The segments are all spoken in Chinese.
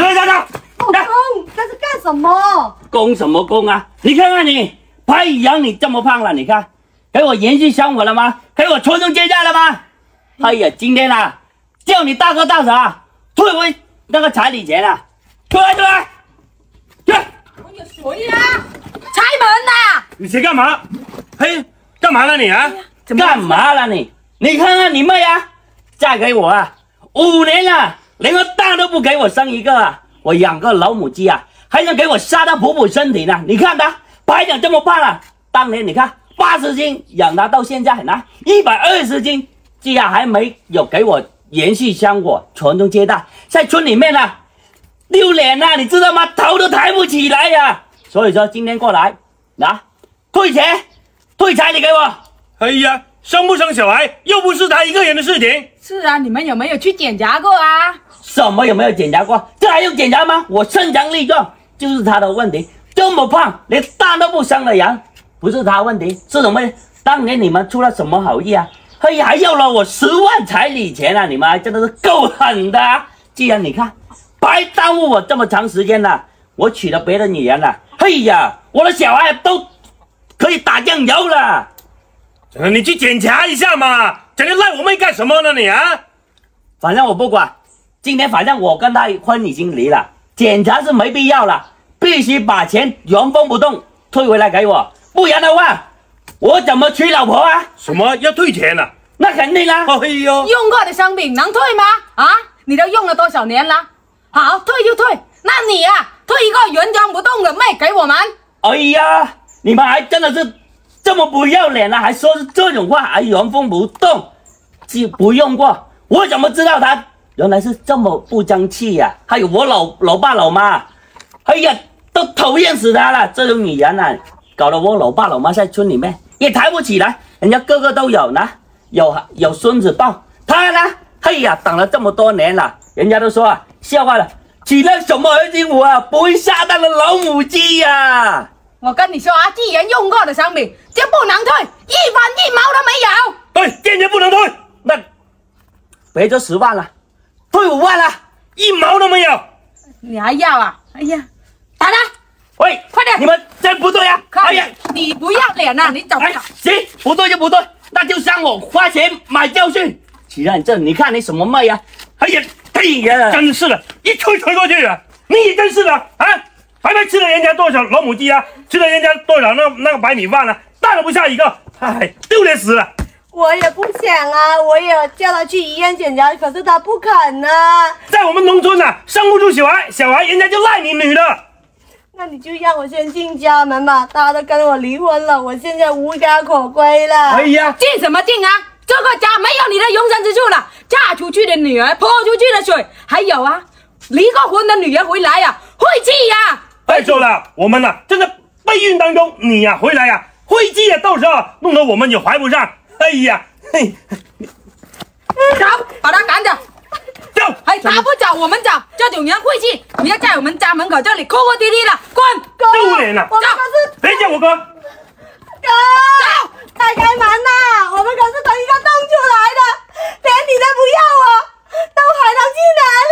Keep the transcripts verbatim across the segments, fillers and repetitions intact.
走走走！ 老公，这是干什么？ 攻什么攻啊？你看看你，白养你这么胖了，你看，给我延续香火了吗？给我传宗接代了吗？哎呀，今天啊，叫你大哥大嫂啊，退回那个彩礼钱啊！出来出来！去！ 我有谁呀？开门呐！ 你去干嘛？嘿，干嘛了你啊？干嘛了你？你看看你妹啊，嫁给我啊，五年了，连个蛋都不给我生一个啊！我养个老母鸡啊，还想给我杀它补补身体呢？你看它白长这么胖了，当年你看八十斤养它到现在呢一百二十斤，竟然还没有给我延续香火传宗接代，在村里面啊丢脸呐，你知道吗？头都抬不起来呀、啊！所以说今天过来拿退钱退彩礼给我。 哎呀，生不生小孩又不是他一个人的事情。 是啊，你们有没有去检查过啊？ 什么有没有检查过？这还用检查吗？我身强力壮，就是他的问题。这么胖，连蛋都不生的人，不是他问题，是什么？当年你们出了什么好意啊？嘿，还要了我十万彩礼钱啊！你们还真的是够狠的啊！既然你看，白耽误我这么长时间了，我娶了别的女人了，嘿呀，我的小孩都可以打酱油了。 你去检查一下嘛，整天赖我妹干什么呢你啊？ 反正我不管，今天反正我跟他婚已经离了，检查是没必要了，必须把钱原封不动退回来给我，不然的话，我怎么娶老婆啊？ 什么要退钱啊？ 那肯定啦、啊。 哎呦， 用过的商品能退吗？啊，你都用了多少年了？好，退就退。那你呀、啊，退一个原装不动的妹给我们。 哎呀，你们还真的是这么不要脸了、啊，还说是这种话，还原封不动，既不用过，我怎么知道他原来是这么不争气呀、啊？还有我老老爸老妈，哎呀，都讨厌死他了！这种女人啊，搞得我老爸老妈在村里面也抬不起来，人家个个都有呢，有有孙子抱，他呢，哎呀，等了这么多年了，人家都说啊，笑话了，娶了什么儿媳妇啊，不会下蛋的老母鸡呀、啊！ 我跟你说啊，既然用过的商品就不能退，一分一毛都没有。 对，坚决不能退。 那赔这十万了，退五万了， 一毛都没有。 你还要啊？哎呀，打他！ 喂， 快点！ 你们真不对啊！哎呀， 你不要脸啊！你走不走？ 哎，行，不对就不对，那就让我花钱买教训。齐让这，你看你什么妹呀、啊？哎呀，哎呀， 真是的，一推推过去啊！你也真是的啊！还没吃了人家多少老母鸡啊，吃了人家多少那那个白米饭啊，蛋都不下一个，哎，丢脸死了！ 我也不想啊，我也叫他去医院检查，可是他不肯啊。 在我们农村啊，生不出小孩，小孩人家就赖你女的。 那你就让我先进家门吧，他都跟我离婚了，我现在无家可归了。 哎呀， 进什么进啊？这个家没有你的容身之处了。嫁出去的女儿泼出去的水，还有啊，离过婚的女人回来呀、啊，晦气呀、啊！ 再说了，我们呢、啊，正在备孕当中，你呀、啊、回来呀、啊，晦气啊，到时候弄得我们也怀不上。哎呀，嘿， 走，把他赶走。 走， 还他不走，我们走。这种人晦气，你要在我们家门口这里哭哭啼啼的，滚！ 丢脸了！ 我们可是别叫我哥。 哥，开开门呐！我们可是从一个洞出来的，连你都不要我，那我还能去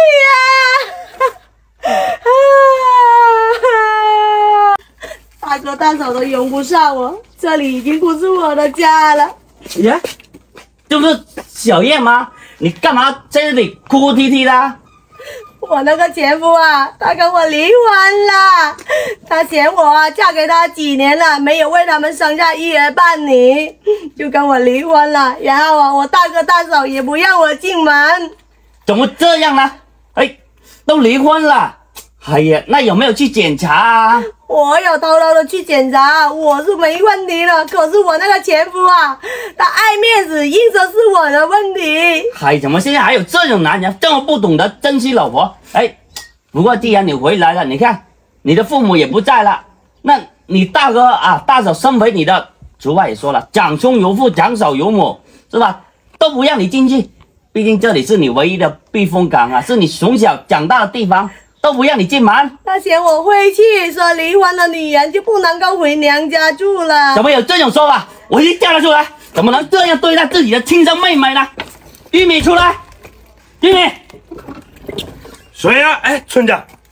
哪里呀、啊？大哥大嫂都容不下我，这里已经不是我的家了。 呀，就是小燕吗？你干嘛在这里哭哭啼啼的？ 我那个前夫啊，他跟我离婚了，他嫌我啊嫁给他几年了，没有为他们生下一儿半女，就跟我离婚了。然后啊，我大哥大嫂也不让我进门。 怎么这样呢？哎，都离婚了，哎呀，那有没有去检查啊？ 我有偷偷的去检查，我是没问题了。可是我那个前夫啊，他爱面子，硬说是我的问题。 嗨，怎么现在还有这种男人这么不懂得珍惜老婆？哎，不过既然你回来了，你看你的父母也不在了，那你大哥啊大嫂身为你的，俗话也说了，长兄有父，长嫂有母，是吧？都不让你进去，毕竟这里是你唯一的避风港啊，是你从小长大的地方。都不让你进门， 他嫌我晦气，说离婚的女人就不能够回娘家住了。 怎么有这种说法？我一叫他出来，怎么能这样对待自己的亲生妹妹呢？玉米出来，玉米， 谁呀、啊？哎，村长，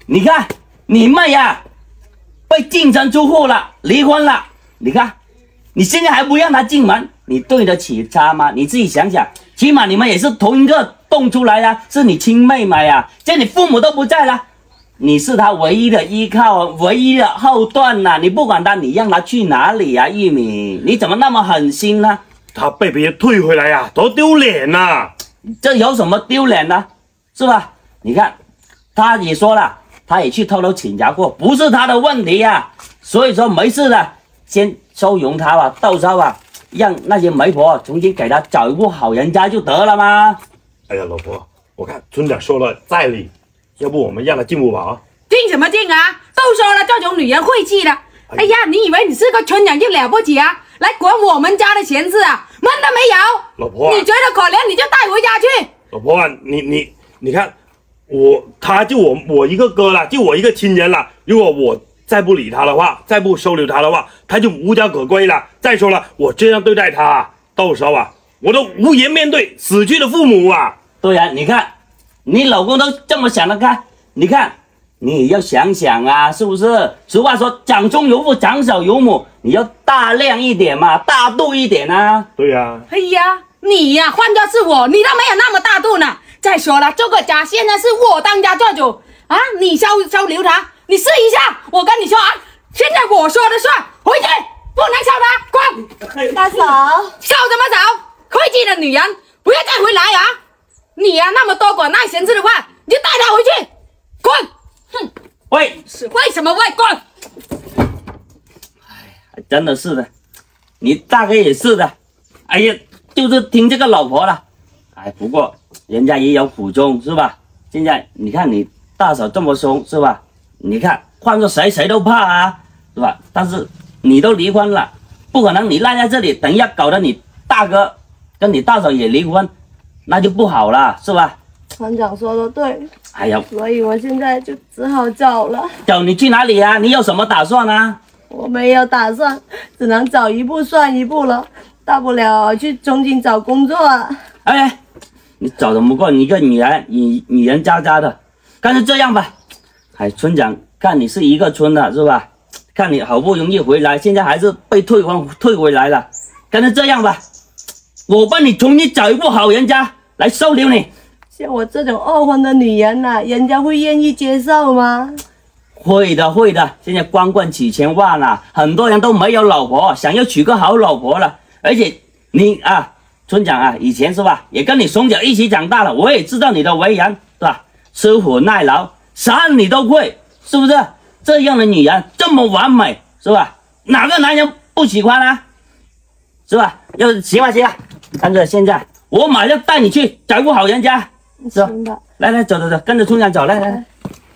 你看你妹呀、啊，被净身出户了，离婚了。你看，你现在还不让她进门，你对得起她吗？你自己想想，起码你们也是同一个洞出来呀，是你亲妹妹呀。现在你父母都不在了，你是她唯一的依靠，唯一的后盾呐、啊。你不管她，你让她去哪里呀、啊？玉米，你怎么那么狠心呢？ 她被别人退回来呀、啊，多丢脸呐！ 这有什么丢脸呢？是吧？你看，他也说了，他也去偷偷请假过，不是他的问题呀、啊。所以说没事的，先收容他吧，到时候啊，让那些媒婆重新给他找一户好人家就得了吗？ 哎呀，老婆，我看村长说了在理，要不我们让他进屋吧？ 进什么进啊？都说了这种女人晦气的。哎呀，你以为你是个村长就了不起啊？来管我们家的闲事啊？门都没有。 老婆、啊， 你觉得可怜你就带回家去。 老婆啊，你你你看，我他就我我一个哥了，就我一个亲人了。如果我再不理他的话，再不收留他的话，他就无家可归了。再说了，我这样对待他，到时候啊，我都无颜面对死去的父母啊。 对呀、啊，你看，你老公都这么想得开，你看。你也要想想啊，是不是？俗话说，掌中有父，掌小有母，你要大量一点嘛，大度一点啊。 对呀、啊。 哎呀，你呀、啊，换作是我，你都没有那么大度呢。再说了，这个家现在是我当家做主啊，你收收留他，你试一下。我跟你说啊，现在我说的算，回去不能收他，滚！ 大嫂， 收什么手？晦气的女人，不要再回来啊！你呀、啊，那么多管那闲事的话，你就带他回去，滚！哼， 喂， 是为什么喂滚？ 哎，真的是的，你大概也是的。哎呀，就是听这个老婆了。哎，不过人家也有苦衷，是吧？现在你看你大嫂这么凶，是吧？你看换做谁谁都怕啊，是吧？但是你都离婚了，不可能你赖在这里，等一下搞得你大哥跟你大嫂也离婚，那就不好了，是吧？ 团长说的对， 哎呀， 所以我现在就只好走了。 走你去哪里啊？你有什么打算啊？ 我没有打算，只能走一步算一步了。大不了去重庆找工作。 哎，你找得不过你一个女人，女女人家家的，干脆这样吧。哎，村长看你是一个村的，是吧？看你好不容易回来，现在还是被退婚退回来了，干脆这样吧，我帮你重新找一户好人家来收留你。 像我这种二婚的女人呐、啊，人家会愿意接受吗？ 会的，会的。现在光棍几千万了，很多人都没有老婆，想要娶个好老婆了。而且你啊，村长啊，以前是吧，也跟你从小一起长大了，我也知道你的为人，是吧？吃苦耐劳，啥你都会，是不是？这样的女人这么完美，是吧？哪个男人不喜欢啊？是吧？要行吧行吧，干脆现在我马上带你去找户好人家。是吧？来来，走走走，跟着村长走，来来来，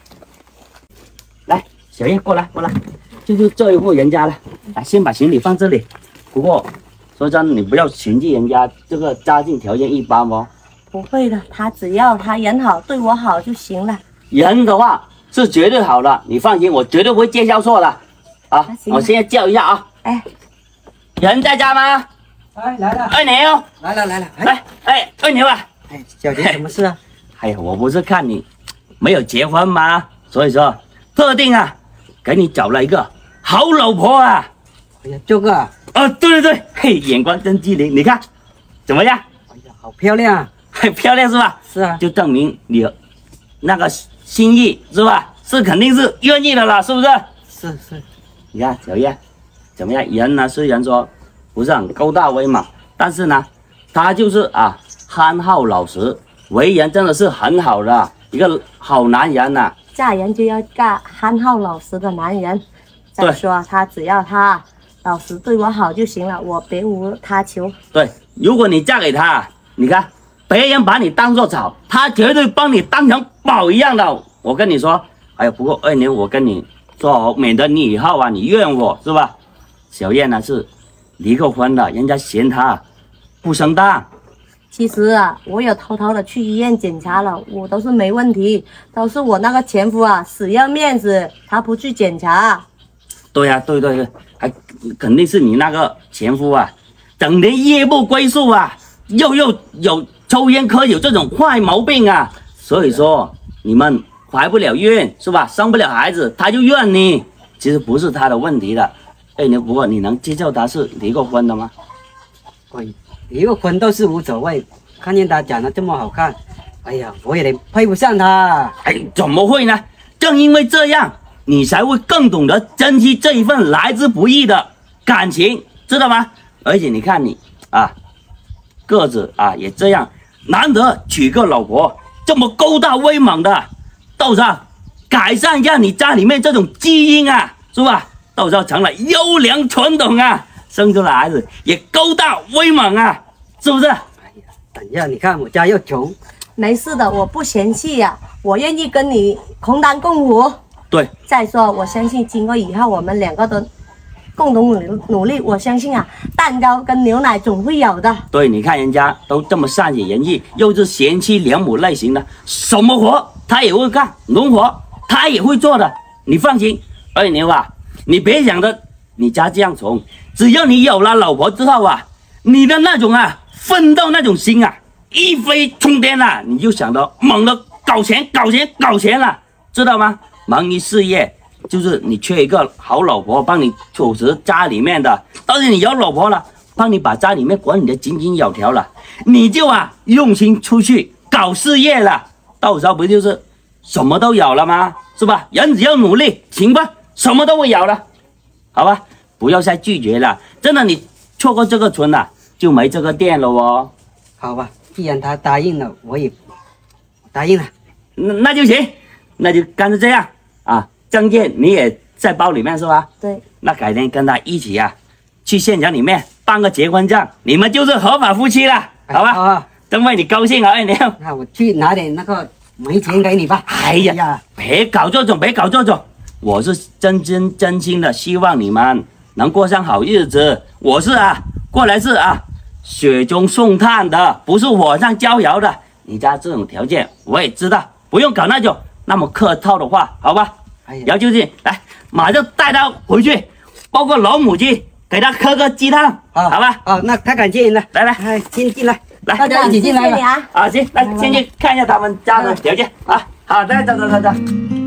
来，小叶过来过来，就是这一户人家了。来，先把行李放这里。不过说真的，你不要嫌弃人家这个家境条件一般哦。 不会的，他只要他人好，对我好就行了。 人的话是绝对好的，你放心，我绝对不会介绍错的。啊，我现在叫一下啊。 哎， 人在家吗？ 哎，来了， 二牛， 来了，来了，哎， 来，哎，二牛啊。 哎，小姐，什么事啊？ 哎呀，我不是看你没有结婚吗？所以说特定啊，给你找了一个好老婆啊。 哎呀，这个， 啊，对对对，嘿，眼光真机灵，你看怎么样？ 哎呀，好漂亮啊！ 很漂亮是吧？ 是啊， 就证明你那个心意是吧？是肯定是愿意的了，是不是？ 是是。 你看小叶怎么样？人呢虽然说不是很高大威猛，但是呢，他就是啊憨厚老实，为人真的是很好的一个好男人呐、啊。 嫁人就要嫁憨厚老实的男人。再说他只要他老实对我好就行了，我别无他求。 对，如果你嫁给他，你看别人把你当做草，他绝对帮你当成宝一样的。我跟你说，哎呀，不过二年我跟你说好，免得你以后啊你怨我是吧？小燕呢是离过婚的，人家嫌她不生当。 其实啊，我有偷偷的去医院检查了，我都是没问题，都是我那个前夫啊死要面子，他不去检查。 对呀、啊，对对对，还肯定是你那个前夫啊，整天夜不归宿啊，又又有抽烟喝酒这种坏毛病啊，所以说你们怀不了孕是吧？生不了孩子，他就怨你。其实不是他的问题的。哎，你不过你能接受他是离过婚的吗？ 我离个婚倒是无所谓，看见他长得这么好看，哎呀，我有点配不上他。 哎，怎么会呢？正因为这样，你才会更懂得珍惜这一份来之不易的感情，知道吗？而且你看你啊，个子啊也这样，难得娶个老婆这么高大威猛的，到时候改善一下你家里面这种基因啊，是吧？到时候成了优良传统啊，生出来孩子也高大威猛啊，是不是？ 哎呀，等一下，你看我家又穷， 没事的，我不嫌弃呀、我愿意跟你同甘共苦。 对， 再说，我相信经过以后我们两个的共同努力努力，我相信啊，蛋糕跟牛奶总会有的。 对，你看人家都这么善解人意，又是贤妻良母类型的，什么活他也会干，农活他也会做的，你放心。而且牛啊，你别想着你家这样穷，只要你有了老婆之后啊，你的那种啊奋斗那种心啊一飞冲天了、啊，你就想着猛地搞钱搞钱搞钱了，知道吗？忙于事业，就是你缺一个好老婆帮你主持家里面的，但是你有老婆了，帮你把家里面管理的井井有条了，你就啊用心出去搞事业了，到时候不就是什么都有了吗？是吧？人只要努力勤奋，什么都会有了，好吧？不要再拒绝了，真的，你错过这个村了，就没这个店了哦。 好吧，既然他答应了，我也答应了。 那那就行，那就干脆这样啊。证件你也在包里面是吧？ 对， 那改天跟他一起啊，去县城里面办个结婚证，你们就是合法夫妻了，好吧？ 啊， 真为你高兴啊，二娘。 那我去拿点那个煤钱给你吧。 哎呀，别搞这种，别搞这种，我是真真真心的希望你们能过上好日子。我是啊，过来是啊，雪中送炭的，不是火上浇油的。你家这种条件我也知道，不用搞那种那么客套的话，好吧？ 哎呀， 然后就是来，马上带他回去，包括老母鸡，给他喝个鸡汤， 好， 好吧？ 好，那太感谢你了。 来来哎，先进来， 来， 大家一起进来吧。 谢谢你啊。 啊，行，来先去看一下他们家的条件啊。好，来，走走走走。